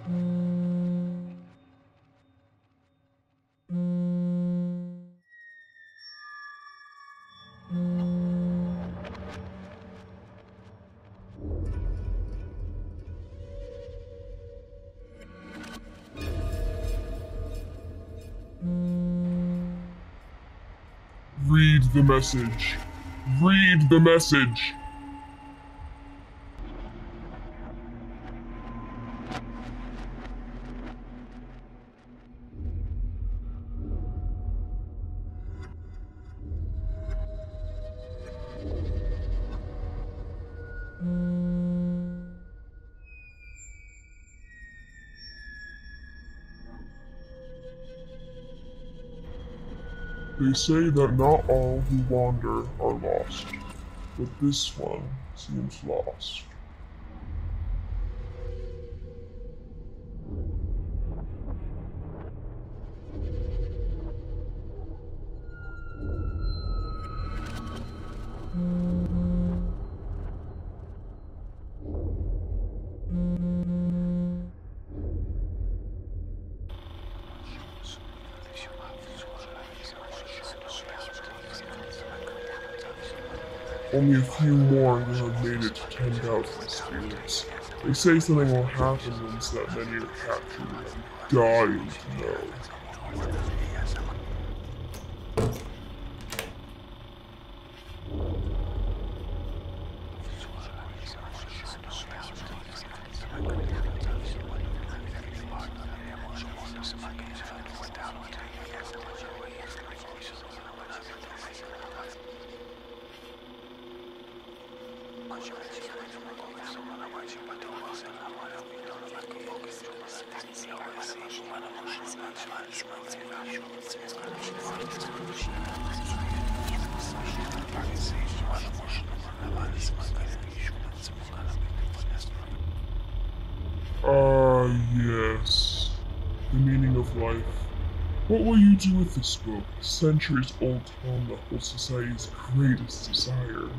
Read the message. Read the message. They say that not all who wander are lost, but this one seems lost. Only a few more will have made it to 10,000 spirits. They say something will happen once that many are captured. I'm dying to know. Yes. The meaning of life. What will you do with this book, a centuries-old tome that holds society's greatest desire?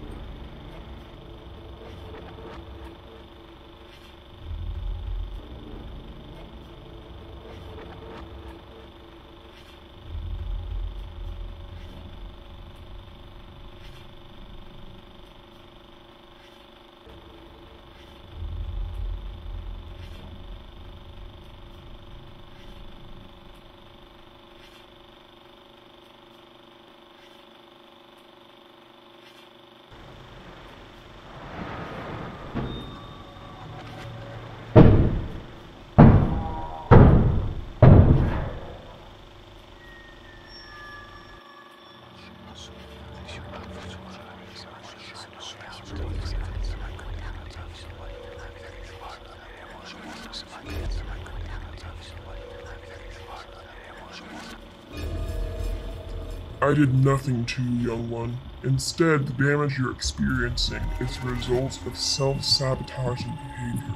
I did nothing to you, young one. Instead, the damage you're experiencing is the result of self-sabotaging behavior.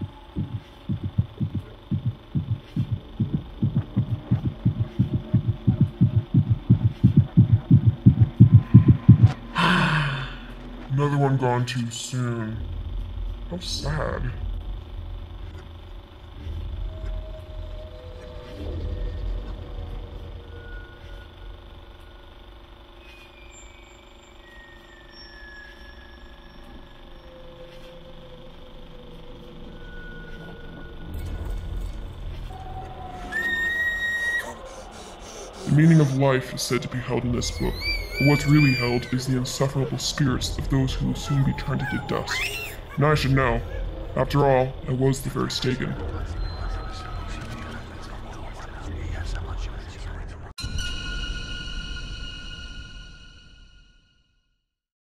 Another one gone too soon. How sad. The meaning of life is said to be held in this book, but what's really held is the insufferable spirits of those who will soon be turned into dust. And I should know. After all, I was the first taken.